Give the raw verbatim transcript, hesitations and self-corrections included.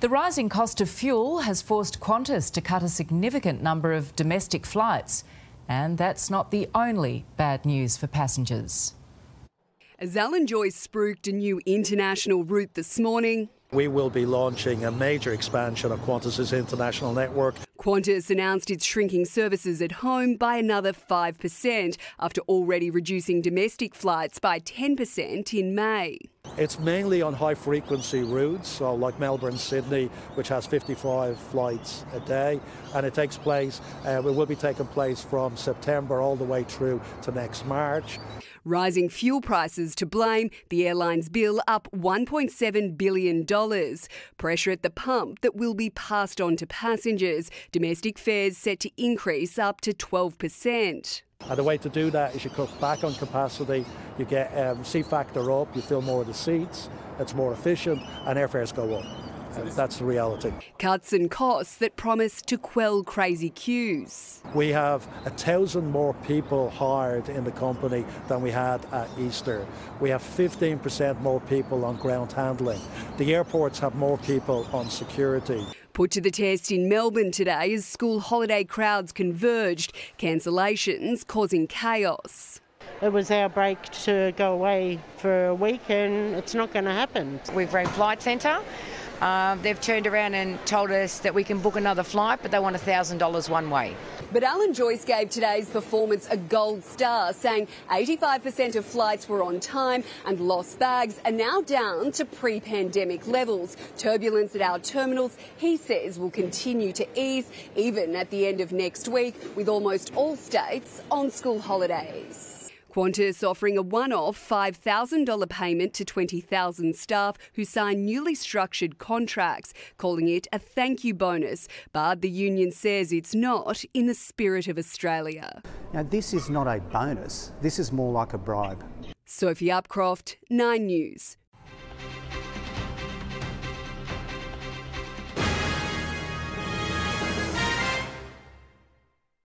The rising cost of fuel has forced Qantas to cut a significant number of domestic flights. And that's not the only bad news for passengers. As Alan Joyce spruiked a new international route this morning, we will be launching a major expansion of Qantas's international network. Qantas announced it's shrinking services at home by another five percent after already reducing domestic flights by ten percent in May. It's mainly on high-frequency routes, so like Melbourne-Sydney, which has fifty-five flights a day, and it takes place, uh, it will be taking place from September all the way through to next March. Rising fuel prices to blame, the airline's bill up one point seven billion dollars. Pressure at the pump that will be passed on to passengers. Domestic fares set to increase up to twelve percent. And the way to do that is you cut back on capacity, you get um, seat factor up, you fill more of the seats, it's more efficient, and airfares go up. And that's the reality. Cuts and costs that promise to quell crazy queues. We have a thousand more people hired in the company than we had at Easter. We have fifteen percent more people on ground handling. The airports have more people on security. Put to the test in Melbourne today as school holiday crowds converged, cancellations causing chaos. It was our break to go away for a week and it's not going to happen. We've rang Flight Centre. Uh, they've turned around and told us that we can book another flight, but they want one thousand dollars one way. But Alan Joyce gave today's performance a gold star, saying eighty-five percent of flights were on time and lost bags are now down to pre-pandemic levels. Turbulence at our terminals, he says, will continue to ease even at the end of next week, with almost all states on school holidays. Qantas offering a one-off five thousand dollars payment to twenty thousand staff who sign newly structured contracts, calling it a thank you bonus. But the union says it's not in the spirit of Australia. Now, this is not a bonus. This is more like a bribe. Sophie Upcroft, Nine News.